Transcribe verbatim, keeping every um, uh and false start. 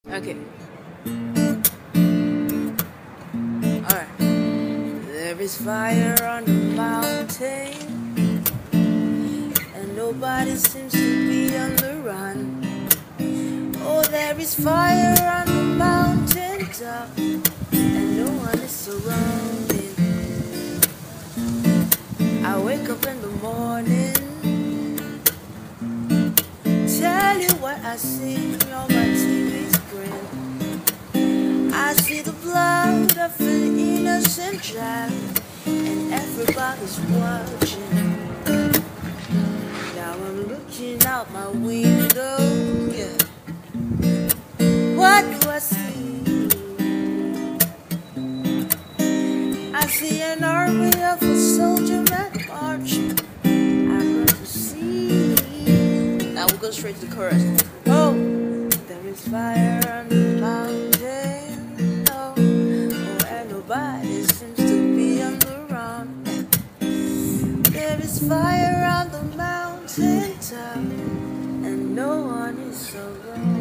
Okay. Alright. There is fire on the mountain, and nobody seems to be on the run. Oh, there is fire on the mountain top, and no one is surrounding. I wake up in the morning, tell you what I see on my T V screen. I see the blood of an innocent child, and everybody's watching. Now I'm looking out my window, yeah. What do I see? I see an army of a soldier men marching. I'm going to see. Now we'll go straight to the chorus. Oh, there is fire on the mountain. Oh, oh, and nobody seems to be on the run. There is fire on the mountain top, and no one is around.